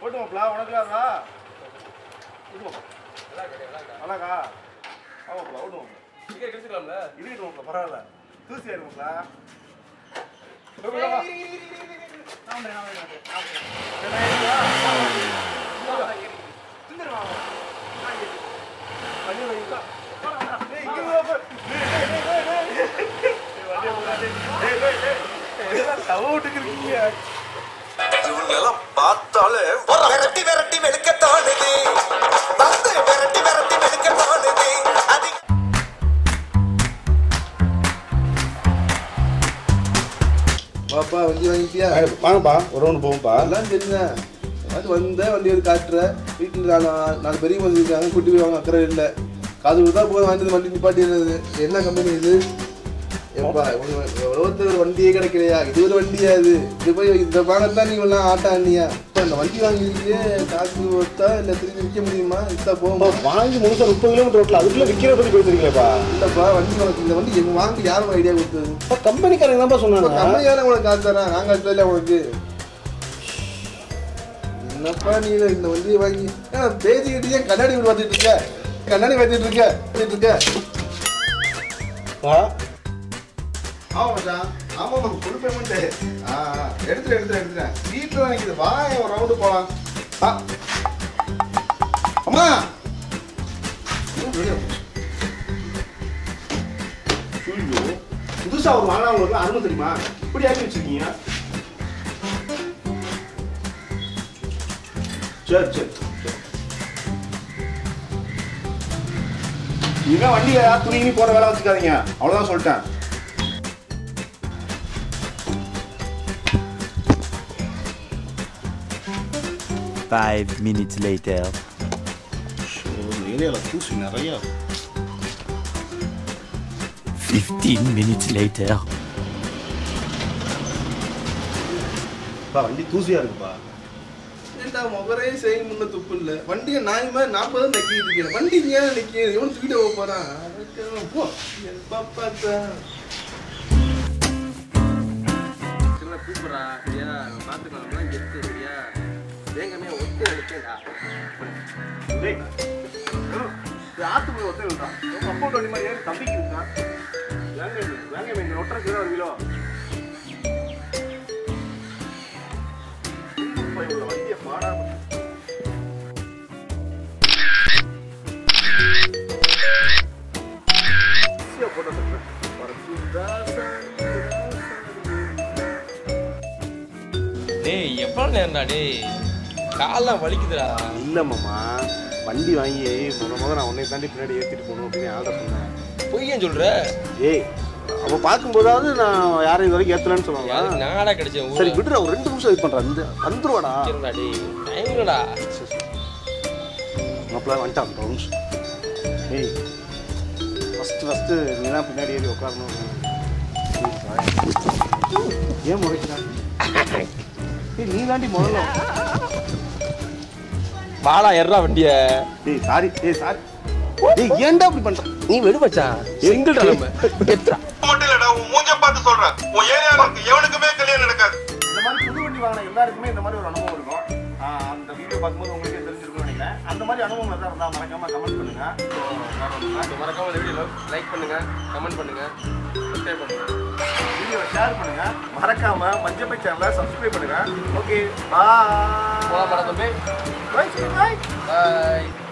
ஓட்டுமாப்ல உனக்குலாதா ஓட்டுமா நல்லாக்கா ஆமாப்ல ஓட்டுமாப்ல ticket கிடைச்சிக்கலாம்ல இருக்கட்டுமாப்ல பரவாயில்ல தூசியா இருக்குமாப்ல இவங்களெல்லாம் பார்த்தாலே விரட்டி விரட்டி வெளுக்கத்தானுது வந்து விரட்டி விரட்டி வெளுக்கத்தானுது பாப்பா வண்டி வாங்கிட்டியா? வாங்கப்பா ஒரு ரவுண்டு போகும்ப்பா எல்லாம் தெரியுதா வந்த வண்டி வந்து காட்டுற வீட்டில் நாலு பெரிய வந்து இருக்காங்க கூட்டி போய் வாங்க அக்கறை இல்லை காது தான் போய் வாங்கிட்டு வண்டி நிப்பாட்டிடுறது என்ன கம்பெனி இது எப்பா ஒருத்தர் வண்டியே கிடைக்கலையா இது ஒரு வண்டியா இது போய் இந்த வாங்கத்தான் நீங்க எல்லாம் ஆட்டா இல்லையா இப்போ இந்த வண்டி வாங்கிருக்கே காசு கொடுத்தா இல்லை திரும்பி விற்க முடியுமா இதான் போகும் வாங்கி முழுசா 30 கிலோமீட்டர் ரோட்ல அதுக்குள்ள விற்கிற பத்தி கொடுத்துருக்கீங்களா இல்லப்பா வண்டி இந்த வண்டி எங்க வாங்க யாரும் ஐடியா கொடுத்தது கம்பெனிக்காரங்க தான்ப்பா சொன்னாங்க கம்பெனியால உங்களுக்கு காசு தரேன் நாங்க காசு தரல உங்களுக்கு என்னப்பா நீ இந்த வண்டியை வாங்கி பேசிக்கிட்டே கண்ணாடி பார்த்துட்டு இருக்க கண்ணாடி பார்த்துட்டு இருக்க ஆமா மச்சான் ஆமா ஃபுல் பேமெண்ட் எடுத்துறேன் வீட்டில் வாங்கிக்குது வா ஒரு ரவுண்டு போகலாம் அம்மா புதுசா ஒரு வாங்கினவங்களுக்கு அருமை தெரியுமா இப்படி ஆக்கி வச்சிருக்கீங்க சரி நீங்க வண்டியில துணி போற வேலை வச்சுக்காதீங்க அவ்வளவுதான் சொல்லிட்டேன் 5 minutes later. ஏரியால தூசி நிறைய 15 minutes later. வண்டி தூசியா இருக்குப்பா ஏன்டா முகரே செய்ய முன்ன துப்பு இல்லை வண்டியை நாய் மாதிரி 40 தான் நக்கிட்டு இருக்கேன் வண்டி ஏன் நிற்க எவனு தூக்கிட்டு போக போறான் போ பார்த்தா கூப்பிட்றா சரியா பார்த்துக்கலாம் கெட்டு சரியா வேங்கமே ஒத்து நினைக்கா ஆத்துக்குள்ள ஒருத்தர் இருந்தான் அப்போ வண்டி மாதிரி ஏன் தம்பிக்கு இருந்தான் வேங்க இந்த ஒட்டரை கிலோ 1 கிலோ வண்டியை பாடாம டேய் எவ்வளோ நேரம்டா டேய் காலெல்லாம் வலிக்குதுடா இல்லை மாமா வண்டி வாங்கி முத நான் உன்னை தாண்டி பின்னாடி ஏற்றிட்டு போகணும் அப்படின்னு ஆர்டர் சொன்னேன் பொய்யன் சொல்ற ஏய் அவ பார்க்கும்போதாவது நான் யாரும் இது வரைக்கும் ஏற்றலன்னு சொல்லுவாங்க நாடா கிடைச்சேன் சரி விடுறா ஒரு 2 நிமிஷம் வெயிட் பண்ணுறேன் இந்த வந்துருவாடா டேய் டைம்லடா மாப்பிள்ள வந்துட்டான் 2 நிமிஷம் ஏய் ஃபஸ்ட்டு நீ தான் பின்னாடி ஏறி உட்காரணும் ஏன் முறைக்கிறான் ஏய் நீ தாண்டி முதல்ல வாடா ஏறா வண்டிய ஏய் சாரி ஏய் ஏன்டா இப்படி பண்ற நீ வெடு மச்சான் சிங்கிள் நம்ம எட்ரா மட்டும் இல்லடா உன் மூஞ்ச பார்த்து சொல்றேன் உன் ஏரியாவுக்கு எவனுக்குமே கல்யாணம் நடக்காது இந்த மாதிரி புது வண்டி வாங்கின எல்லாருக்குமே இந்த மாதிரி ஒரு அனுபவம் இருக்கும் அந்த வீடியோ பார்க்கும்போது உங்களுக்கே தெரிஞ்சிருக்கும்னு நினைக்கிறேன் அந்த மாதிரி அனுபவம் எதாவது இருந்தால் மறக்காம கமெண்ட் பண்ணுங்க மறக்காம இந்த வீடியோ லைக் பண்ணுங்க கமெண்ட் பண்ணுங்க சப்ஸ்கிரைப் பண்ணுங்க வீடியோவை ஷேர் பண்ணுங்க மறக்காம மஞ்சப்பை சேனலை சப்ஸ்கிரைப் பண்ணுங்க ஓகே பாய் போலாம் தம்பி பாய் பாய்